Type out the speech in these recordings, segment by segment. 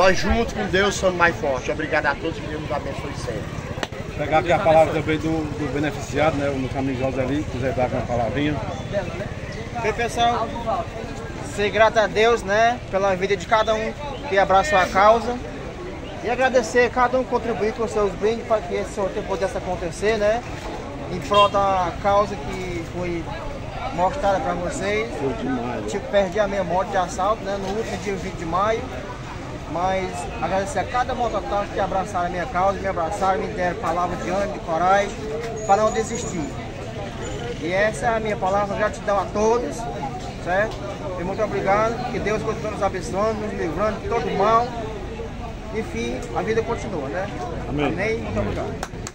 nós juntos com Deus somos mais fortes. Obrigado a todos, que Deus nos abençoe sempre. Pegar aqui a palavra também do beneficiado, né? O meu amigo José ali, quiser dar uma palavrinha. Bem, pessoal, ser grato a Deus, né, pela vida de cada um que abraçou a causa. E agradecer a cada um que contribuir com seus brindes para que esse sorteio pudesse acontecer, né? Em prol da causa que foi mostrada para vocês. Foi demais. Tipo, perdi a minha moto de assalto, né, no último dia 20 de maio. Mas agradecer a cada mototáxi que abraçaram a minha causa, me abraçaram, me deram palavras de ânimo, de coragem, para não desistir. E essa é a minha palavra, gratidão a todos, certo? E muito obrigado, que Deus continue nos abençoando, nos livrando de todo mal. Enfim, a vida continua, né? Amém. Amém? Muito obrigado.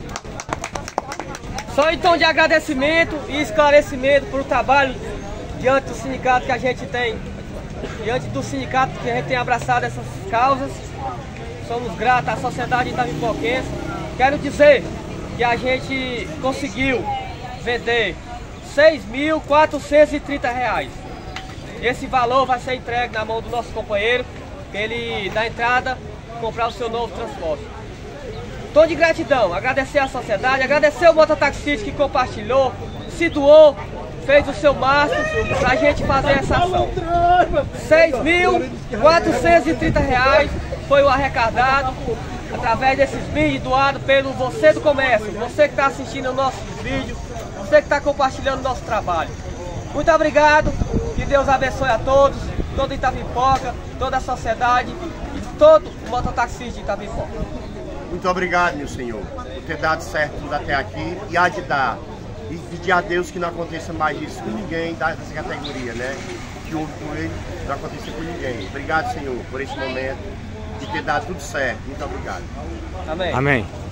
Só em tom de agradecimento e esclarecimento por o trabalho diante do sindicato que a gente tem, diante do sindicato que a gente tem abraçado essas causas, somos gratos à sociedade itavipoquense. Quero dizer que a gente conseguiu vender R$ 6.430. Esse valor vai ser entregue na mão do nosso companheiro, que ele dá entrada e comprar o seu novo transporte. Tom de gratidão, agradecer à sociedade, agradecer ao mototaxista que compartilhou, se doou, fez o seu máximo para a gente fazer essa ação. R$ 6.430 foi o arrecadado através desses vídeos doados pelo você do comércio, você que está assistindo o nosso vídeo, você que está compartilhando o nosso trabalho. Muito obrigado, que Deus abençoe a todos, todo Itavipoca, toda a sociedade e todo o mototaxista de Itavipoca. Muito obrigado, meu Senhor, por ter dado certo tudo até aqui e há de dar. E pedir a Deus que não aconteça mais isso com ninguém dessa categoria, né? Que houve com ele, não aconteça com ninguém. Obrigado, Senhor, por esse momento, de ter dado tudo certo. Muito obrigado. Amém. Amém.